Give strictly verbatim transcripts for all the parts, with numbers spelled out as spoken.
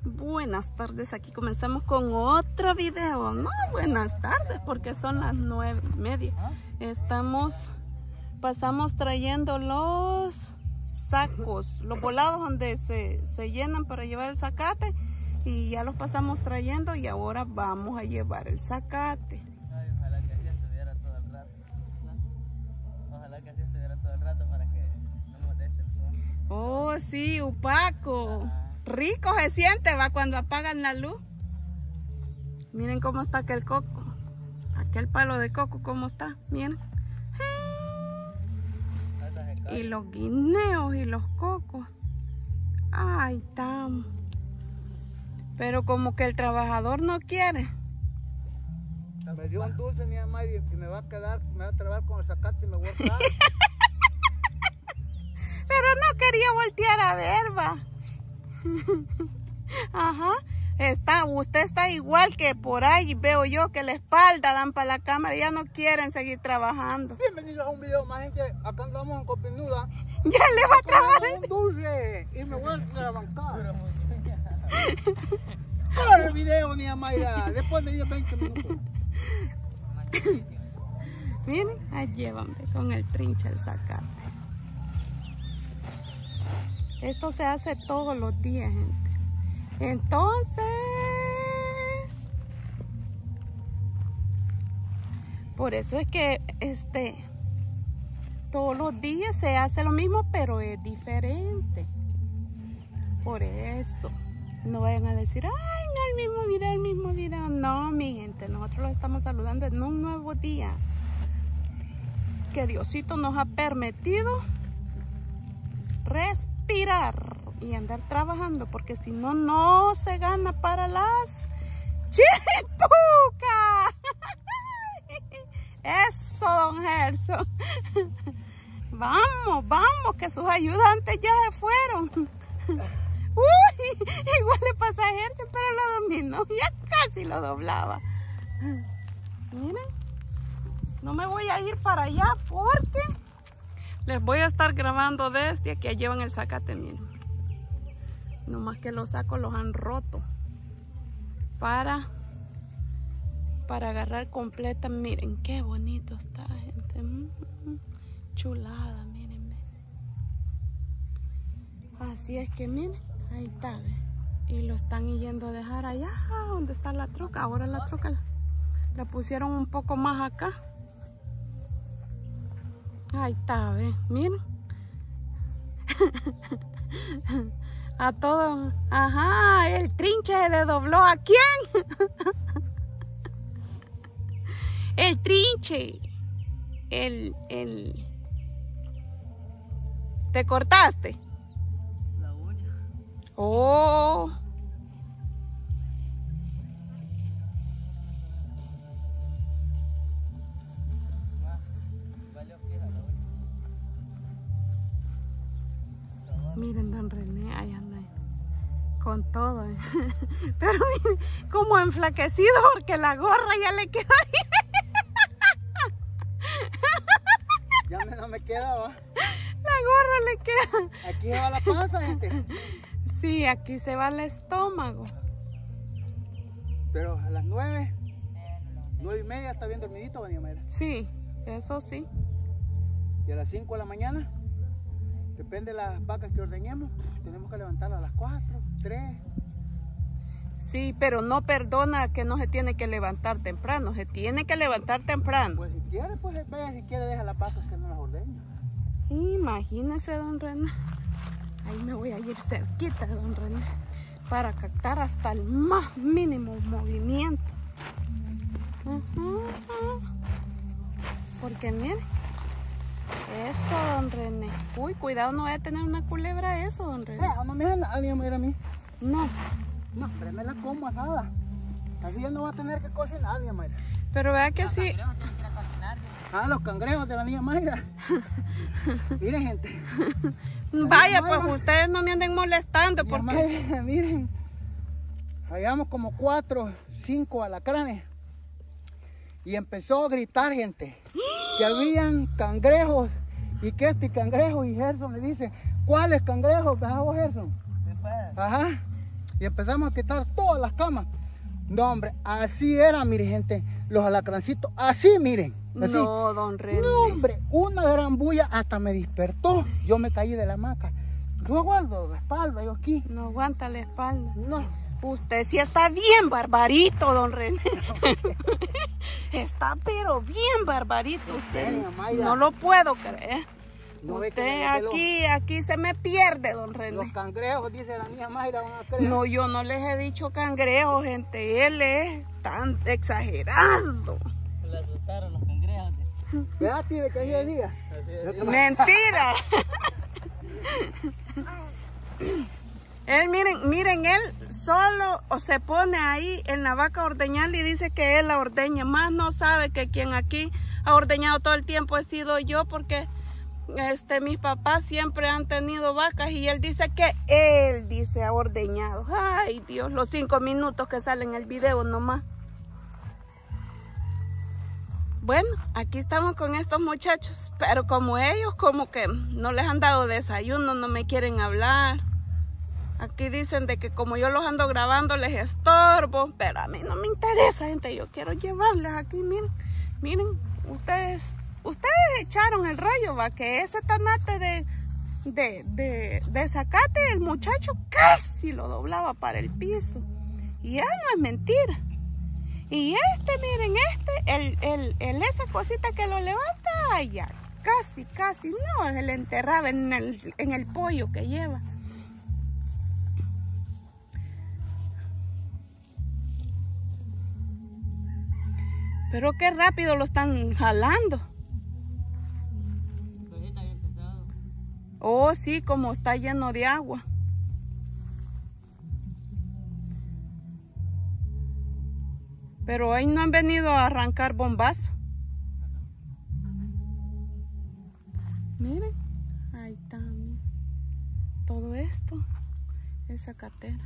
Buenas tardes, aquí comenzamos con otro video. No, buenas tardes, porque son las nueve y media. Estamos, pasamos trayendo los sacos, los volados donde se, se llenan para llevar el zacate. Y ya los pasamos trayendo y ahora vamos a llevar el zacate. Ay, ojalá que así estuviera todo el rato. Ojalá que así estuviera todo el rato para que no moleste el sol. Oh, sí, Upaco. Rico se siente, va, cuando apagan la luz. Miren cómo está aquel coco. Aquel palo de coco, cómo está. Miren. Y los guineos y los cocos. Ay, tam. Pero como que el trabajador no quiere. Me dio un dulce, mi mamá, y me va a quedar, me va a trabar con el zacate y me voy a quedar. Pero no quería voltear a ver, va. Ajá. Está, usted está igual que por ahí veo yo que la espalda dan para la cámara y ya no quieren seguir trabajando. Bienvenidos a un video más, gente. Acá andamos en Copinuda. Ya le va a trabar un dulce y me voy a trabancar. Para el video, mi Mayra, después de diez, veinte minutos. Miren, ahí llévame con el trinche el zacate. Esto se hace todos los días, gente. Entonces, por eso es que este todos los días se hace lo mismo, pero es diferente. Por eso, no vayan a decir, ay, no, el mismo video, el mismo video. No, mi gente, nosotros los estamos saludando en un nuevo día que Diosito nos ha permitido respirar y andar trabajando, porque si no, no se gana para las chiripucas. Eso, don Gerson. Vamos, vamos, que sus ayudantes ya se fueron. Uy, igual le pasa a Gerson, pero lo dominó, ya casi lo doblaba. Miren, no me voy a ir para allá porque les voy a estar grabando desde aquí. Llevan el zacate, miren. Nomás que los sacos los han roto para para agarrar completa. Miren qué bonito está, gente. Mm, chulada, miren. Así es que miren, ahí está, ¿ve? Y lo están yendo a dejar allá donde está la troca. Ahora la troca la, la pusieron un poco más acá. Ahí está, ¿ve? Miren. A todo. Ajá, el trinche se le dobló. ¿A quién? El trinche. El, el. ¿Te cortaste? La uña. Oh. Miren, don René, ahí anda con todo, ¿eh? Pero miren, como enflaquecido porque la gorra ya le queda ahí. Ya me, no me queda, va. La gorra le queda. Aquí se va la panza, gente. Sí, aquí se va el estómago. Pero a las nueve, nueve y media está bien dormidito, Vania Mayra. Sí, eso sí. Y a las cinco de la mañana, depende de las vacas que ordeñemos, tenemos que levantarlas a las cuatro, tres. Sí, pero no perdona que no se tiene que levantar temprano, se tiene que levantar temprano. Pues si quiere, pues vaya, si quiere deja las vacas que no las ordeña. Imagínese, don René. Ahí me voy a ir cerquita, don René, para captar hasta el más mínimo movimiento. Uh-huh. Porque miren, eso, don René. Uy, cuidado, no voy a tener una culebra eso, don René. Eh, no me deja nadie, mira a mí. No. No, pero me la como asada. Así ya no va a tener que cocinar, mi Mayra. Pero vea que sí. Ah, los cangrejos de la niña Mayra. Miren, gente. Vaya, pues ustedes no me anden molestando porque... Mayra, miren. Hallamos como cuatro, cinco alacranes. Y empezó a gritar, gente, que habían cangrejos y que este cangrejo. Y Gerson le dice, ¿cuáles cangrejos? ¿Verdad vos, Gerson? Ajá. y empezamos a quitar todas las camas. No, hombre, así era, mire, gente, los alacrancitos, así, miren. Así. No, don René. No, hombre, una gran bulla hasta me despertó. Yo me caí de la hamaca. Yo aguardo la espalda, yo aquí. No aguanta la espalda. No. Usted sí está bien barbarito, don René. Está pero bien barbarito usted. Doña Mayra. No lo puedo creer. No ve que Usted me desveló. aquí, aquí se me pierde, don Los René. cangrejos, dice la niña Mayra, van a creer. No, yo no les he dicho cangrejo, gente. Él es tan exagerado. Le asustaron los cangrejos. ¿Verdad, tío, que ese día? Así es. Mentira. Él, miren, miren, él solo o se pone ahí en la vaca a ordeñar y dice que él la ordeña. Más no sabe que quien aquí ha ordeñado todo el tiempo he sido yo, porque este, mis papás siempre han tenido vacas y él dice que él, dice, ha ordeñado. Ay, Dios, los cinco minutos que salen en el video nomás. Bueno, aquí estamos con estos muchachos, pero como ellos como que no les han dado desayuno, no me quieren hablar. Aquí dicen de que como yo los ando grabando les estorbo, pero a mí no me interesa, gente. Yo quiero llevarles aquí, miren, miren, ustedes, ustedes echaron el rollo, va, que ese tanate de, de, de, de zacate, el muchacho casi lo doblaba para el piso. Y ya no es mentira. Y este, miren, este, el, el, el, esa cosita que lo levanta, ay, ya, casi, casi, no, se le enterraba en el, en el pollo que lleva. Pero qué rápido lo están jalando. Pues está bien pesado. Oh, sí, como está lleno de agua. Pero hoy no han venido a arrancar bombazos. Miren, ahí está, miren. Todo esto es zacatera.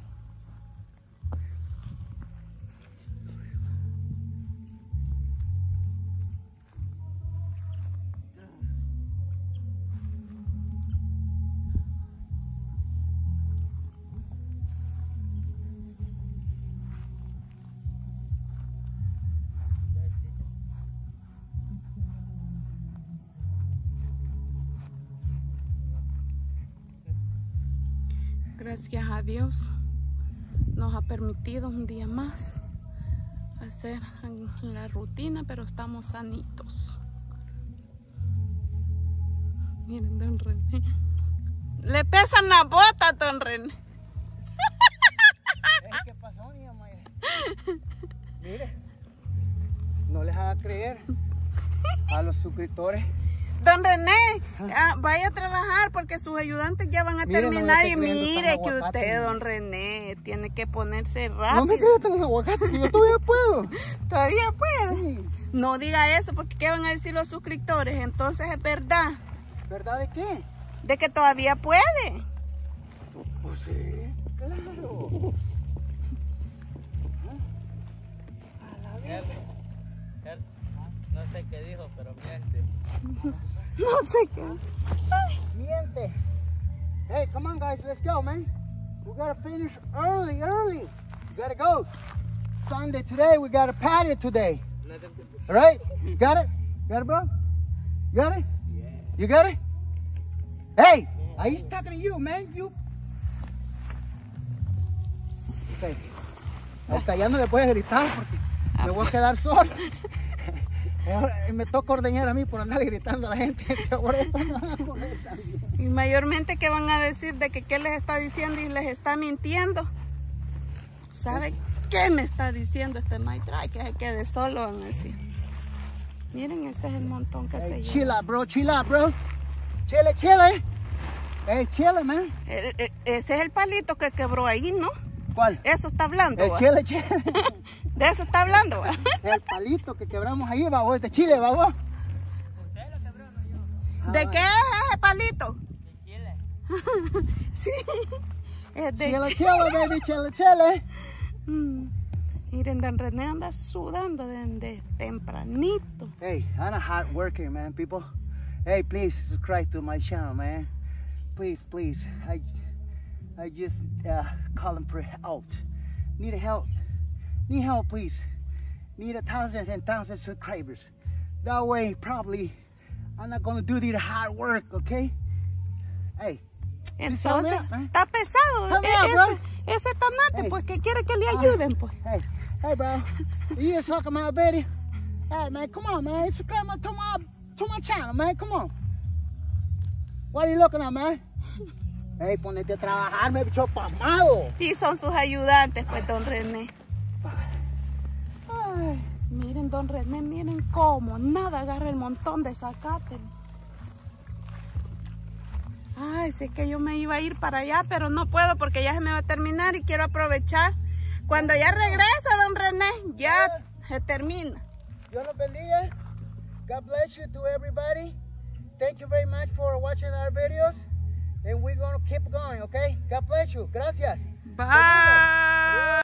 Gracias a Dios nos ha permitido un día más hacer la rutina, pero estamos sanitos. Miren, don René. Le pesan las botas, don René. ¿Qué pasó, niña Maya? Mire, no les haga creer a los suscriptores. Don René, ah, vaya a trabajar porque sus ayudantes ya van a Mire, terminar. no Y me esté creyendo mire tan que aguacate, usted, ¿no? don René, tiene que ponerse No rápido. me creas tan aguacate, que yo todavía puedo. ¿Todavía puede? Sí. No diga eso, porque ¿qué van a decir los suscriptores? Entonces es verdad, ¿Verdad de qué? de que todavía puede. Pues sí, claro. Él- él- No sé qué dijo, pero miente. No sé qué. Miente. Hey, come on, guys, let's go, man. We gotta finish early, early. We gotta go. Sunday today, we gotta party today. No te- All right? Got it? Got it, bro? You got it? Yeah. You got it? Hey, he's talking to you, man. You. Okay. Hasta ya no le puedes gritar porque me voy a quedar solo. Ahora me toca ordeñar a mí por andar gritando a la gente. Que ahora esto no va a correr también. Y mayormente que van a decir de que qué les está diciendo y les está mintiendo. ¿Sabe qué me está diciendo este maestro? Ay, que se quede solo, van a decir. Miren, ese es el montón que Hey, se chill lleva. out, bro. Chill out, bro. Chile, chile. Hey, chile, man. El- el- ese es el palito que quebró ahí, ¿no? ¿Cuál? Eso está hablando, El ¿va? chile, chile. De eso está hablando, ¿va? El palito que quebramos ahí, babo, es de Chile, babo. Usted lo quebró, no yo. ¿De qué es ese palito? De Chile. Sí. Es de... Chile, chile, baby, chile, chile. Mm. Miren, don René anda sudando desde tempranito. Hey, I'm a hard worker, man, people. Hey, please subscribe to my channel, man. Please, please. I, I just uh, call him for help. Need help. Need help, please. Need a thousands and thousands of subscribers. That way, probably, I'm not gonna do the hard work, okay? Hey. Entonces, up, eh? está pesado. Help me E- out, ese, bro. ese tomate, Hey. pues que quiere que le Ah. ayuden, pues. Hey, hey, bro. You just talking about Betty? Hey, man, come on, man. Subscribe to my to my channel, man. Come on. What are you looking at, man? Hey, ponete a trabajar, me bicho pamado. Y son sus ayudantes, pues, don René. Ay, Miren, don René, miren cómo. Nada agarra el montón de zacate. Ay, si es que yo me iba a ir para allá, pero no puedo porque ya se me va a terminar y quiero aprovechar. Cuando ya regresa, don René, ya se termina. Dios los bendiga. God bless you to everybody. Thank you very much for watching our videos. And we're going to keep going, okay? God bless you. Gracias. Bye.